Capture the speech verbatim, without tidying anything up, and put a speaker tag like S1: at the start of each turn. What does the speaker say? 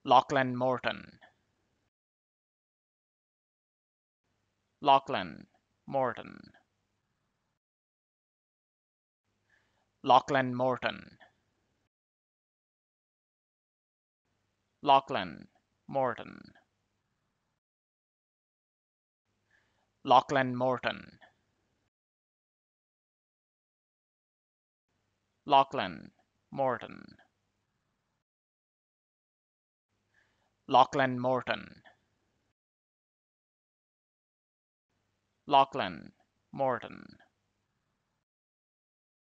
S1: Lachlan Morton. Lachlan Morton. Lachlan Morton. Lachlan Morton. Lachlan Morton. Lachlan Morton. Lachlan Morton. Lachlan Morton.